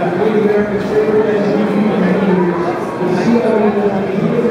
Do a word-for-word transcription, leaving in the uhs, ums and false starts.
Great American Favorite L G B T community. The C L E